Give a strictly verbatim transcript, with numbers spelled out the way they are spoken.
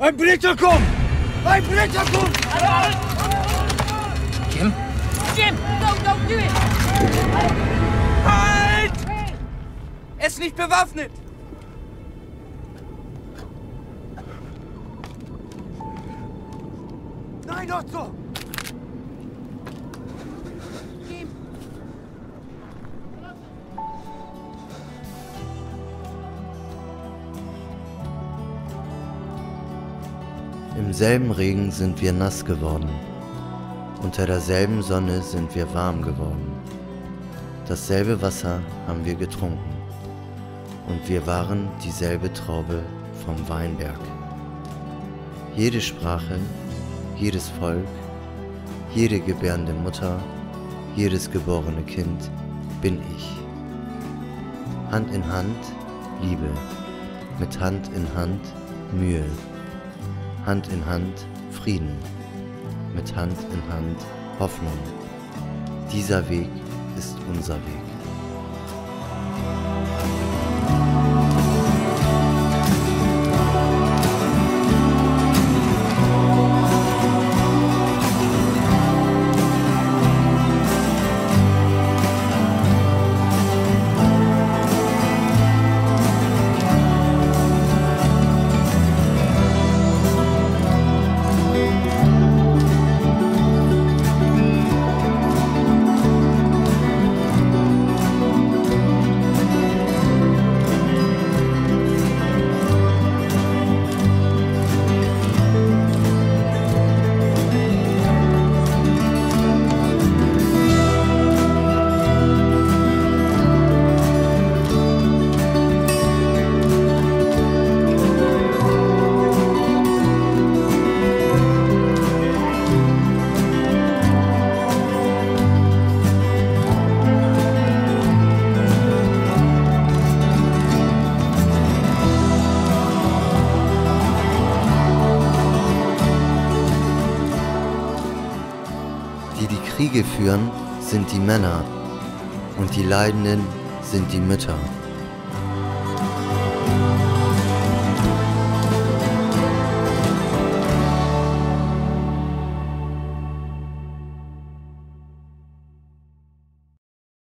Ein Blitzer kommt! Ein Blitzer kommt! Jim? Jim, don't, don't do it! Halt! Er ist nicht bewaffnet! Nein, Otto! Jim! Im selben Regen sind wir nass geworden. Unter derselben Sonne sind wir warm geworden. Dasselbe Wasser haben wir getrunken. Und wir waren dieselbe Traube vom Weinberg. Jede Sprache, jedes Volk, jede gebärende Mutter, jedes geborene Kind bin ich. Hand in Hand Liebe, mit Hand in Hand Mühe, Hand in Hand Frieden, mit Hand in Hand Hoffnung. Dieser Weg ist unser Weg. Die die Kriege führen, sind die Männer, und die Leidenden sind die Mütter.